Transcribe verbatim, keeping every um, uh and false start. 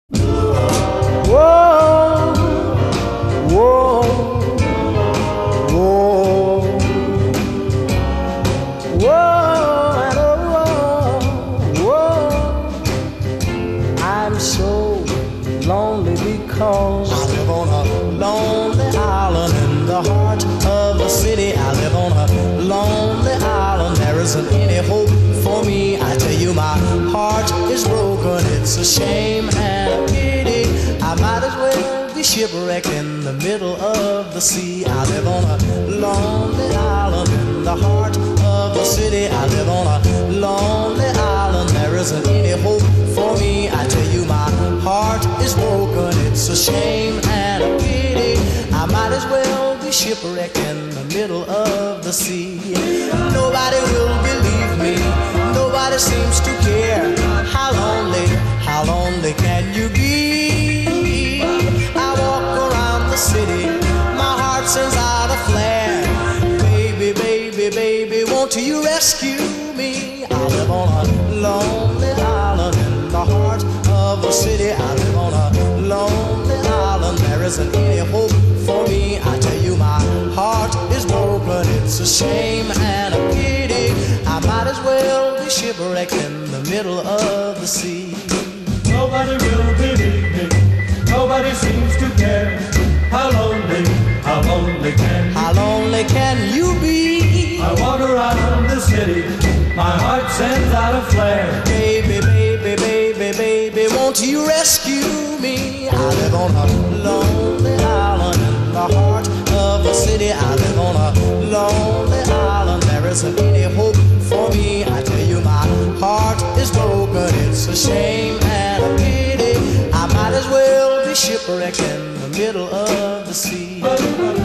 Whoa, whoa, whoa, whoa, and oh, whoa. I'm so lonely because I live on a lonely island in the heart of the city. I live on a lonely island. There isn't any hope for me. I tell you, my heart is broken. It's a shame and a pity. I might as well be shipwrecked in the middle of the sea. I live on a lonely island in the heart of the city. I live on a lonely island. There isn't any hope for me. I tell you, my heart is broken. It's a shame and a pity. I might as well be shipwrecked in the middle of the sea. Nobody will believe me. Nobody seems to care. How lonely, how lonely can you be? I walk around the city, my heart sends out a flare. Baby, baby, baby, won't you rescue me? I live on a lonely island in the heart of the city. I live on a lonely island. There isn't any hope for me. I tell you, my heart is broken. It's a shame and a pity. I might as well be shipwrecked in the middle of the sea. Nobody will believe me. Nobody seems to care. How lonely, how lonely can you How lonely can you be? I walk around the city, my heart sends out a flare. Baby, baby, baby, baby, won't you rescue me? I live on a lonely island in the heart of the city. I live on a lonely island. There isn't any hope for me. I tell you, my heart is broken. It's a shame and a pity. I might as well be shipwrecked in the middle of the sea.